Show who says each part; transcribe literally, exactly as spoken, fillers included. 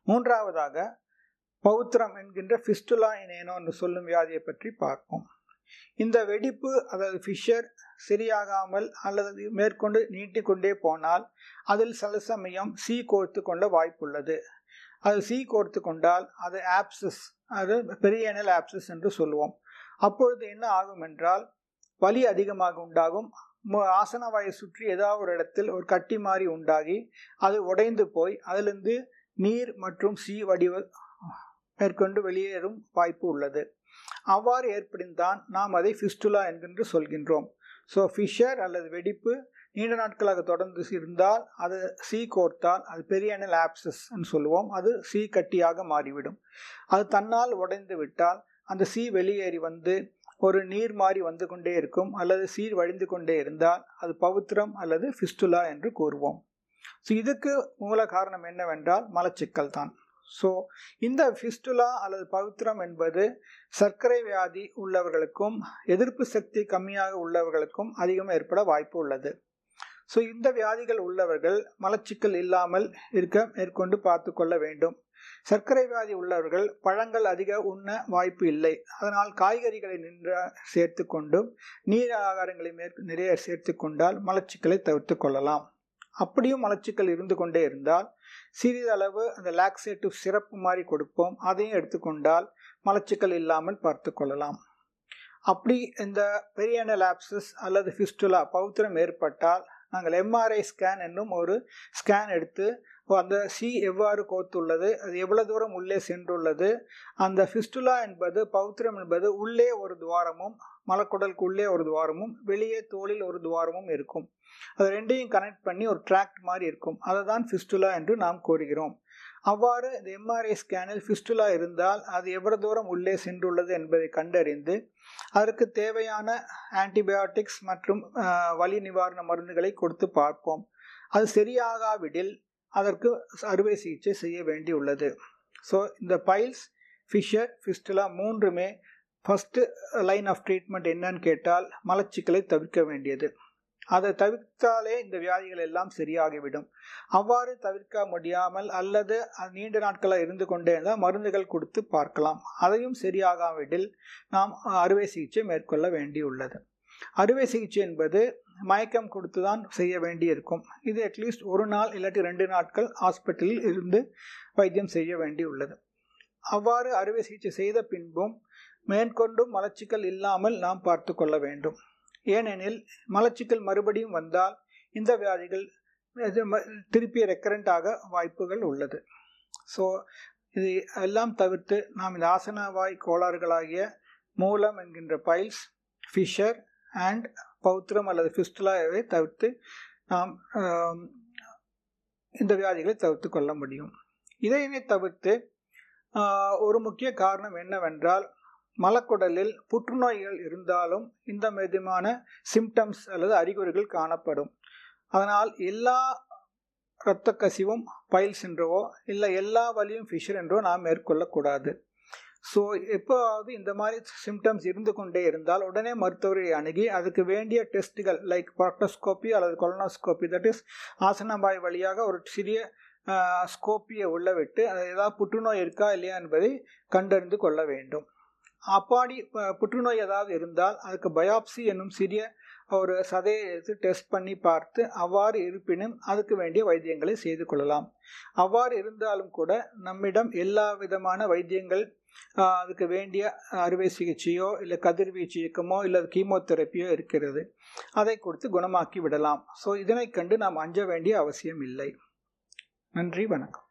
Speaker 1: மூன்றாவதாக பௌத்திரம் என்கின்ற ஃபிஸ்டுலா இனேனோ என்று சொல்லும் வியாதியை பற்றி பார்ப்போம். இந்த வெடிப்பு அதாவது ஃபிஷர் சரியாகாமல் அல்லது மேற்கொண்டு நீட்டிக்கொண்டே போனால் அதில் சில சமயம் சி கோர்த்து கொள்ள வாய்ப்புள்ளது. அது சி கோர்த்து கொண்டால் அது ஆப்சஸ், அது பெரியனல் ஆப்சஸ் என்று சொல்லுவோம். அப்பொழுது என்ன ஆகும் என்றால் வலி அதிகமாக உண்டாகும். ஆசனவாயை சுற்றி ஏதாவது ஒரு இடத்தில் ஒரு கட்டி மாதிரி உண்டாகி அது உடைந்து போய் அதிலிருந்து நீர் மற்றும் சி வடிவ மேற்கொண்டு வெளியேறும் வாய்ப்பு உள்ளது. அவ்வாறு ஏற்படுத்தான் நாம் அதை ஃபிஸ்டுலா என்கின்ற சொல்கின்றோம். ஸோ ஃபிஷர் அல்லது வெடிப்பு நீண்ட நாட்களாக தொடர்ந்து இருந்தால் அது சி கோர்த்தால் அது பெரியனல் ஆப்சஸ் சொல்லுவோம். அது சி கட்டியாக மாறிவிடும். அது தன்னால் உடைந்து விட்டால் அந்த சி வெளியேறி வந்து ஒரு நீர் மாறி வந்து கொண்டே இருக்கும் அல்லது சீர் வழிந்து கொண்டே இருந்தால் அது பௌத்திரம் அல்லது ஃபிஸ்டுலா என்று கூறுவோம். ஸோ இதுக்கு மூல காரணம் என்னவென்றால் மலச்சிக்கல் தான். ஸோ இந்த ஃபிஸ்டுலா அல்லது பௌத்திரம் என்பது சர்க்கரை வியாதி உள்ளவர்களுக்கும் எதிர்ப்பு சக்தி கம்மியாக உள்ளவர்களுக்கும் அதிகம் ஏற்பட வாய்ப்பு உள்ளது. ஸோ இந்த வியாதிகள் உள்ளவர்கள் மலச்சிக்கல் இல்லாமல் இருக்க மேற்கொண்டு பார்த்து கொள்ள வேண்டும். சர்க்கரை வியாதி உள்ளவர்கள் பழங்கள் அதிக உண்ண வாய்ப்பு இல்லை. அதனால் காய்கறிகளை நின்று சேர்த்து கொண்டும் நீர் ஆகாரங்களை மேற் நிறைய சேர்த்து கொண்டால் மலச்சிக்கலை தவிர்த்து கொள்ளலாம். அப்படியும் மலச்சிக்கல் இருந்து கொண்டே இருந்தால் சிறிதளவு அந்த லாக்ஸேட்டிவ் சிறப்பு மாதிரி கொடுப்போம். அதையும் எடுத்துக்கொண்டால் மலச்சிக்கல் இல்லாமல் பார்த்து கொள்ளலாம். அப்படி இந்த பெரியனல் ஆப்சஸ் அல்லது ஃபிஸ்டுலா பௌத்திரம் ஏற்பட்டால் நாங்கள் எம்ஆர்ஐ ஸ்கேன் என்னும் ஒரு ஸ்கேன் எடுத்து அந்த சி எவ்வாறு கோத்துள்ளது, அது எவ்வளவு தூரம் உள்ளே சென்றுள்ளது, அந்த ஃபிஸ்டுலா என்பது பௌத்திரம் என்பது உள்ளே ஒரு துவாரமும் மலக்குடலுக்கு உள்ளே ஒரு துவாரமும் வெளியே தோலில் ஒரு துவாரமும் இருக்கும். அது ரெண்டையும் கனெக்ட் பண்ணி ஒரு ட்ராக்ட் மாதிரி இருக்கும். அதை தான் ஃபிஸ்டுலா என்று நாம் கூறுகிறோம். அவ்வாறு இந்த எம்ஆர்ஐ ஸ்கேனில் ஃபிஸ்டுலா இருந்தால் அது எவ்வளவு தூரம் உள்ளே சென்றுள்ளது என்பதை கண்டறிந்து அதற்கு தேவையான ஆன்டிபயோட்டிக்ஸ் மற்றும் வலி நிவாரண மருந்துகளை கொடுத்து பார்ப்போம். அது சரியாகாவிடில் அதற்கு அறுவை சிகிச்சை செய்ய வேண்டியுள்ளது. ஸோ இந்த பைல்ஸ், ஃபிஷர், ஃபிஸ்டுலா மூன்றுமே ஃபஸ்ட்டு லைன் ஆஃப் ட்ரீட்மெண்ட் என்னன்னு கேட்டால் மலச்சிக்கலை தவிர்க்க வேண்டியது. அதை தவிர்த்தாலே இந்த வியாதிகள் எல்லாம் சரியாகிவிடும். அவ்வாறு தவிர்க்க முடியாமல் அல்லது நீண்ட நாட்களாக இருந்து கொண்டே இருந்தால் மருந்துகள் கொடுத்து பார்க்கலாம். அதையும் சரியாகாவிடில் நாம் அறுவை சிகிச்சை மேற்கொள்ள வேண்டியுள்ளது. அறுவை சிகிச்சை என்பது மயக்கம் கொடுத்து தான் செய்ய வேண்டியிருக்கும். இது அட்லீஸ்ட் ஒரு நாள் இல்லாட்டி ரெண்டு நாட்கள் ஹாஸ்பிட்டலில் இருந்து வைத்தியம் செய்ய வேண்டியுள்ளது. அவ்வாறு அறுவை சிகிச்சை செய்த பின்பும் மேற்கொண்டும் மலச்சிக்கல் இல்லாமல் நாம் பார்த்து கொள்ள வேண்டும். ஏனெனில் மலச்சிக்கல் மறுபடியும் வந்தால் இந்த வியாதிகள் திருப்பி ரெக்கரண்ட் ஆக வாய்ப்புகள் உள்ளது. ஸோ இது எல்லாம் தவிர்த்து நாம் இந்த ஆசனவாய் கோளாறுகளாகிய மூலம் என்கின்ற பைல்ஸ், ஃபிஷர் அண்ட் பௌத்திரம் அல்லது ஃபிஸ்டுலாவை தவிர்த்து நாம் இந்த வியாதிகளை தவிர்த்து கொள்ள முடியும். இதையே தவிர்த்து ஒரு முக்கிய காரணம் என்னவென்றால் மலக்குடலில் புற்றுநோய்கள் இருந்தாலும் இந்த விதமான சிம்டம்ஸ் அல்லது அறிகுறிகள் காணப்படும். அதனால் எல்லா இரத்த கசிவும் பைல்ஸ் என்றோ இல்லை எல்லா வலியும் ஃபிஷர் என்றோ நாம் மேற்கொள்ளக்கூடாது. ஸோ எப்போவாவது இந்த மாதிரி சிம்டம்ஸ் இருந்து கொண்டே இருந்தால் உடனே மருத்துவரை அணுகி அதுக்கு வேண்டிய டெஸ்ட்டுகள் லைக் ப்ராக்டோஸ்கோப்பி அல்லது கொலனோஸ்கோப்பி, தட் இஸ் ஆசனவாய் வழியாக ஒரு சிறிய ஸ்கோப்பியை உள்ள விட்டு அது ஏதாவது புற்றுநோய் இருக்கா இல்லையா என்பதை கண்டறிந்து கொள்ள வேண்டும். அப்பாடி புற்றுநோய் ஏதாவது இருந்தால் அதுக்கு பயாப்சி என்னும் சிறிய ஒரு சதையை எடுத்து டெஸ்ட் பண்ணி பார்த்து அவ்வாறு இருப்பினும் அதுக்கு வேண்டிய வைத்தியங்களை செய்து கொள்ளலாம். அவ்வாறு இருந்தாலும் கூட நம்மிடம் எல்லா விதமான வைத்தியங்கள், அதுக்கு வேண்டிய அறுவை சிகிச்சையோ இல்லை கதிர்வீச்சு இயக்கமோ இல்லை கீமோதெரப்பியோ இருக்கிறது. அதை கொடுத்து குணமாக்கி விடலாம். ஸோ இதனை கண்டு நாம் அஞ்ச வேண்டிய அவசியம் இல்லை. நன்றி, வணக்கம்.